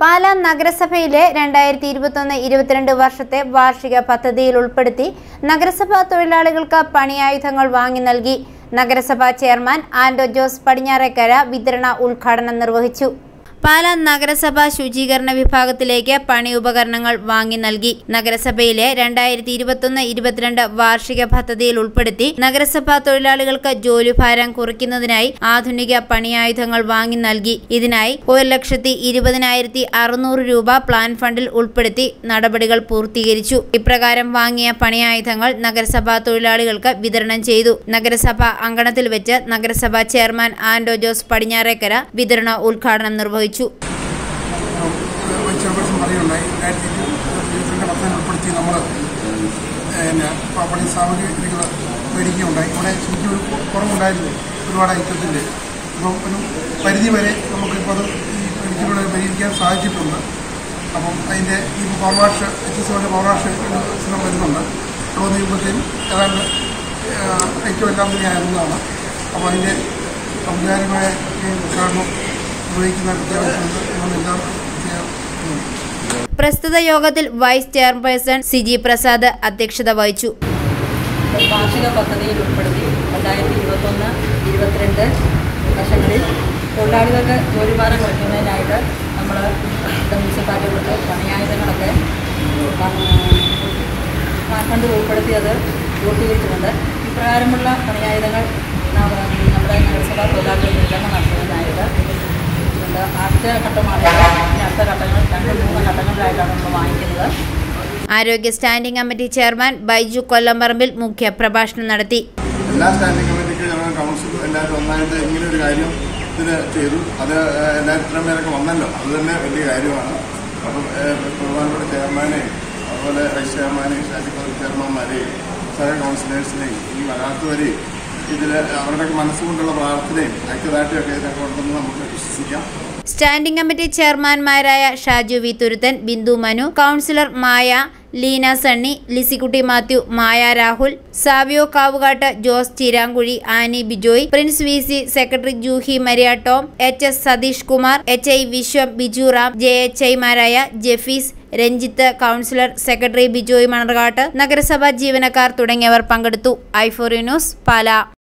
പാലാ നഗരസഭയിലെ 2021-22 വർഷത്തെ വാർഷിക പദ്ധതിയിൽ ഉൾപ്പെടുത്തി നഗരസഭാ തൊഴിലാളികൾക്ക് പണിയായുധങ്ങൾ വാങ്ങി നൽകി. നഗരസഭാ ചെയർമാൻ ആൻഡോ ജോസ് പടിഞ്ഞാറേക്കര വിതരണ ഉദ്ഘാടനം നിർവഹിച്ചു. പാലാ നഗരസഭ ശുചീകരണ വിഭാഗത്തിലേക്ക് പണി ഉപകരണങ്ങൾ വാങ്ങി നൽകി. നഗരസഭയിലെ 2021-22 വാർഷിക പദ്ധതിയിൽ ഉൾപ്പെടുത്തി നഗരസഭാ തൊഴിലാളികൾക്ക് ജോലിഭാരം കുറയ്ക്കുന്നതിനായി ആധുനിക പണിയായുധങ്ങൾ വാങ്ങി നൽകി. ഇതിനായി 1,20,600 രൂപ പ്ലാൻ ഫണ്ടിൽ ഉൾപ്പെടുത്തി നടപടികൾ പൂർത്തീകരിച്ചു. ഇപ്രകാരം വാങ്ങിയ പണിയായുധങ്ങൾ നഗരസഭാ തൊഴിലാളികൾക്ക് വിതരണം ചെയ്തു. നഗരസഭാ അങ്കണത്തിൽ വെച്ച് നഗരസഭാ ചെയർമാൻ ആൻഡോ ജോസ് പടിഞ്ഞാറേക്കര വിതരണ ഉദ്ഘാടനം നിർവഹിച്ചു. പണി സാമഗ്രികൾ മേടിക്കുകയുണ്ടായി. ഇവിടെ ശരിക്കും ഒരു കുറവുണ്ടായിരുന്നു ഒരുപാട് ഐറ്റത്തിൻ്റെ. അപ്പം ഒരു പരിധി വരെ നമുക്കിപ്പോൾ അത് ഈ മേടിച്ചിലൂടെ പരിഹരിക്കാൻ സാധിച്ചിട്ടുണ്ട്. അപ്പം അതിൻ്റെ ഈ പവർ വാഷ് HSOയുടെ പവർ വാഷ് സിസ്റ്റം വരുന്നുണ്ട്. ഇവിടെ വന്ന് കഴിയുമ്പോഴത്തേക്കും ഏതാണ്ട് ഐറ്റം എല്ലാം തന്നെ ആയിരുന്നതാണ്. അപ്പോൾ അതിൻ്റെ ഔപചാരികമായ ഉദ്ഘാടനം പ്രസ്തുത യോഗത്തിൽ വൈസ് ചെയർപേഴ്സൺ സിജി പ്രസാദ് അധ്യക്ഷത വഹിച്ചു. വാർഷിക പദ്ധതിയിൽ ഉൾപ്പെടുത്തി 2021-22 വർഷങ്ങളിൽ തൊഴിലാളികൾക്ക് ജോലിഭാരം കുറയ്ക്കുന്നതിനായിട്ട് നമ്മൾ മുനിസിപ്പാലിറ്റികൾക്ക് പണിയായുധങ്ങളൊക്കെ ഫണ്ട് ഉൾപ്പെടുത്തിയത് പൂർത്തീകരിച്ചിട്ടുണ്ട്. ഇപ്രകാരമുള്ള പണിയായുധങ്ങൾ നമ്മുടെ നഗരസഭാ തൊഴിലാളികൾ വിതരണം നടത്തുന്നതിനായിട്ട് അടുത്ത ഘട്ടമാണ്. അടുത്ത ഘട്ടങ്ങൾ 2-3 ഘട്ടങ്ങളിലായിട്ടാണ് നമ്മൾ വാങ്ങിക്കുന്നത്. ആരോഗ്യ standing committee chairman Baiju Kollamparambil മുഖ്യ പ്രഭാഷണം നടത്തി. എല്ലാ സ്റ്റാൻഡിംഗ് കമ്മിറ്റിക്കും ഞങ്ങൾ കൗൺസിൽ എല്ലാവരും ഒന്നായിട്ട് ഇങ്ങനെ ഒരു കാര്യം ഇതിന് ചെയ്തു. അത് എല്ലാവരും ഇത്രയും പേരൊക്കെ വന്നല്ലോ, അത് തന്നെ വലിയ കാര്യമാണ്. അപ്പം ബഹുമാനപ്പെട്ട ചെയർമാനെയും അതുപോലെ വൈസ് ചെയർമാനെയും സ്റ്റാൻഡിംഗ് ചെയർമാന്മാരെയും സഹ കൗൺസിലേഴ്സിനെയും ഇനി വരാത്തവരെയും ഇതിൽ അവരുടെ മനസ്സുകൊണ്ടുള്ള പ്രാർത്ഥനയും ഐക്യദാർഢ്യമൊക്കെ ഞങ്ങളുണ്ടെന്ന് നമുക്ക് വിശ്വസിക്കാം. സ്റ്റാൻഡിംഗ് കമ്മിറ്റി ചെയർമാൻമാരായ Shaju V Thuruthan, Bindu Manu, councillor Maya, Leena Sunny, Lissykutty Mathew, Maya Rahul, Savio Kavukattu, Jose Chirankuzhi, Annie Bijoy, Prince VC, secretary Juhi Mariyattom, HS Satheesh Kumar, HI Viswam, Bijuram, JHIമാരായ ജെഫീസ്, രഞ്ജിത്ത്, കൗൺസിലർ സെക്രട്ടറി ബിജോയ് മണർകാട്ട്, നഗരസഭാ ജീവനക്കാർ തുടങ്ങിയവർ പങ്കെടുത്തു. i4 news, Pala.